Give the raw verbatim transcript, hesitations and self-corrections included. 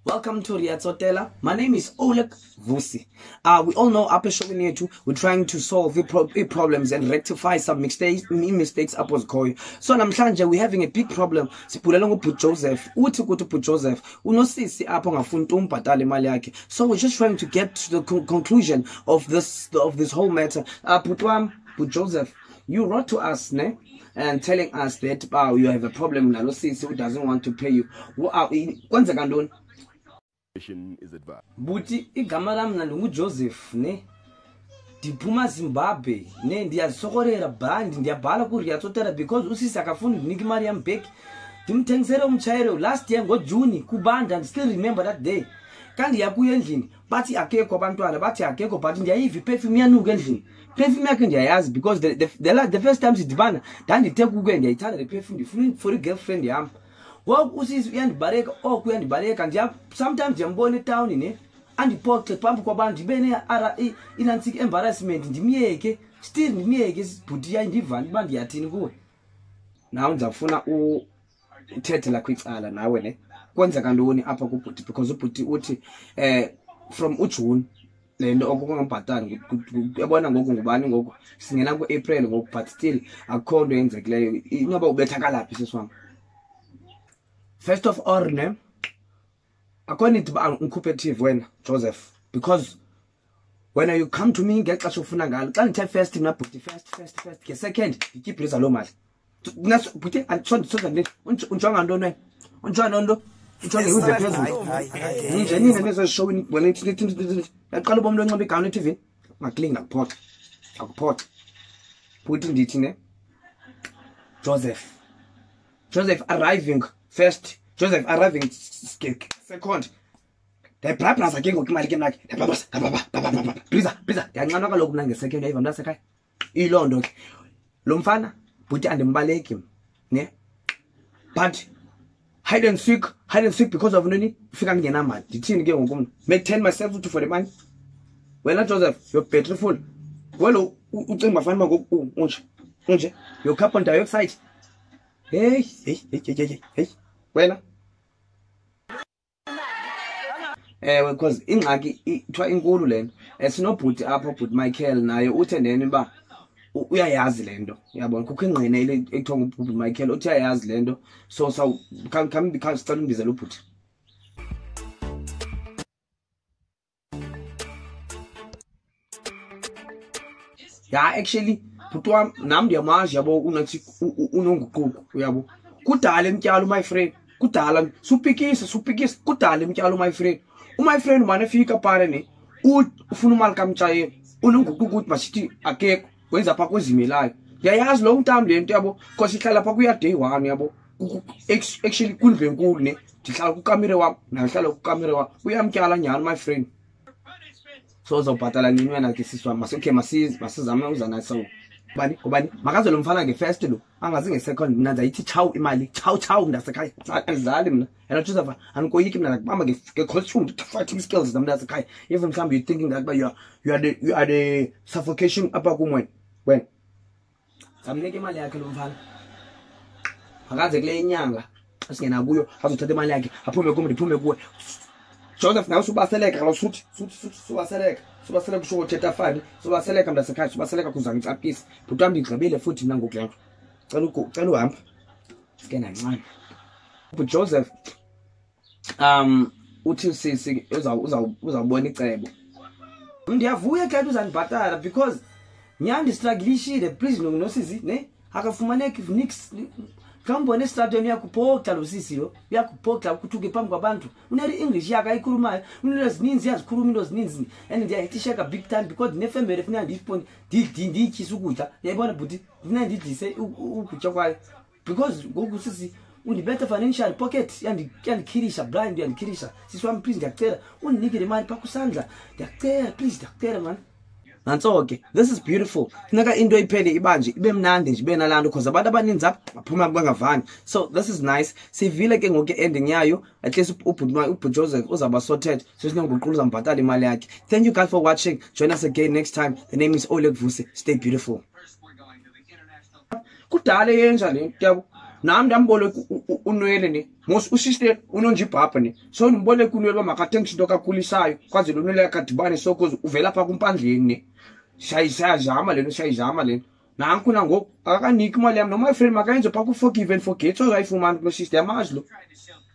Welcome to Rea Tsotella. My name is Nguqu Rea. Uh, we all know up showing here too. We're trying to solve the pro problems and rectify some mistakes. Mistakes up was going. So namhlanje we're having a big problem. Sipulela ngoBhuti Joseph. Uthi kuthi uBhuti Joseph unosisi apho ngafuni umbhatala imali yakhe. So we're just trying to get to the con conclusion of this of this whole matter. Uh, Bhuti wami, Bhuti Joseph, you wrote to us, ne? And telling us that uh, you have a problem nalo sisi who doesn't want to pay you. Kwenzeka ntoni? Is advised. Buti igama lami nalungu Joseph ne diphuma Zimbabwe ne ndiyasokorera band ndiyabhala ku Rea Tsotella because usisi akafuni niki imali yami back ndimthengisele umchayero last year ngo June kubanda. I still remember that day kandi yakuya endlini bathi akekho abantwana bathi akekho but ndiyayiva perfume yanuka endlini. Perfume yakhe ndiyayazi because the the, the, the first time sidibana ndandithe kuke ndiyayithanda le perfume ndifuna for a girlfriend yami. Ngoku usisi uyandibaleka oku uyandibaleka ndiya sometimes ndiyambona etown ne andiphoxe phambi kwabantu ndibe ne ara inantsiki embarrassment ndimyeke still ndimyeke sibhuti yayi ndivani uba ndiyathini kuwe. Nawe ndizafuna uthethe la kwicala nawe ne kwenzeka ntoni apha kubhuti because ubhuti uthi eh from uJune lento okungambhatali uyabona ngoku ngubani ngoku singena ku April ngoku but still akukho nto yenzekileyo. Inoba ubethakala phi sisiwami? First of all, ne, according to uncooperative when Joseph, because when you come to me, get clash of funagal, can't tell first in put the first, first, first, get second, you keep this alone. That's put it and so that unjong and don't on John Ondo, unjong who's the president. Jenny and is showing when it's that column don't be counted T V. McLean a pot, a pot, put in the tin. Joseph, Joseph arriving. First, Joseph arriving second. The problems again go kimali kimali. The problems. Please, please. Yanqana kaloku nange second ayiva mntasekhaya. Ilondo ke. Lo mfana buthi andimbaleki, ne? But hide and seek, hide and seek because of nini? Ufika ngena mali. Ndithini ke ngoku? Make ten myself to for the money. Wena Joseph, you're beautiful. Well, ucinga bafana ngoku unje. Unje. Your carbon dioxide. Hey, hey, hey, hey, hey, hey. Wena eh because ingxaki ithiwa inkulu lento esinobhuti apha ubhuti Michael naye uthe nene ba uyayazi lento uyabona kukho ingqine ile ekuthiwa ngubhuti Michael uthi uyayazi lento so so come come because start umbizela ubhuti. Yeah, actually bhuti wami nami ndiyamazi yabo unathi unonguquku uyabo kudala emtyalo my friend kudala supikisa supikisa kudala emtyalo my friend my friend manje fika pare ne ufuna imali kamtshayelo unonguquku ukuthi masithi akekho wenza pha kwezimelayo ndiyayazi long time lento yabo because ihlala pha kuya day one yabo actually kulve enkulu ne ndihlala ku kamera wami nahlala ku kamera wami uyamtyala nyani my friend so uzobhatala nini wena ke siswa masokhe masiz masizama uzana so bani kubani makaze lo mfana nge first lo angazi nge second mina ndayithi chaw imali chaw chaw ndasekhaya azali mina and Joseph anikoyiki mina kubamba nge costume fighting skills namna sekhaya even mhlambi you thinking that you are you are the you are the suffocation apha kumwe when samnike imali yakhe lo mfana makaze kule inyanga asingena kuyo azothatha imali yakhe aphume kume ndiphume kuwe Joseph nawe subaseleka lo suthi suthi suthi subaseleka subaseleka kusho uthetha fani subaseleka mntasekhaya subaseleka kuza ngicapisa bhuti wami ngigqibile futhi nangoku lento cela ucela uhamba sikena ncane but Joseph um uthi sisi uza uza uzabona icebo ndiyavuya ke uzandibhatala because nyandi strugglishile please nosizi ne akafumaneki nix kambone stadion yakuphoxa lo sisi lo yakuphoxa ukuthuke phambi kwabantu uneri English yakhe ayikhulumayo unele zininzi yazikhuluma into zininzi and ndiyayithisheka big time because ne family efuna ndiyiphondi ndidi ndiyikhisa ukutya yayibona bhuti ufuna ndidise ukutya kwayo because ngoku sisi undibetha financial pocket yandikhirisha blind yandikhirisha sisi wami please ndiyacela undinike le mali pha kusandla ndiyacela please ndiyacela man. Nanso ke this is beautiful funeka into iphele ibanje ibe mnandi nje ibe nalando because abantu abaninzi apha baphuma bangavani so this is nice sivile ke ngoku ending yayo at least ubhuti ubhuti Joseph uzaba sorted so sinonguqulu uzambhatala imali yakhe. Thank you guys for watching. Join us again next time. The name is Nguqu Rea. Stay beautiful. Kudala yenja le yabo nami ndamboleka unwele ne mos usister unonjibhapha ne so ndimboleka unwele ba makathenga into kakhulisayo kwaze lo nwele yakadibane so cause uvela pha kumpandleni ne shayizama lento shayizama lento nanku na ngoku akakaniki imali yami no my friend makayenze pha ku forgive and forget so uzayifumana kulo sister yamazi lo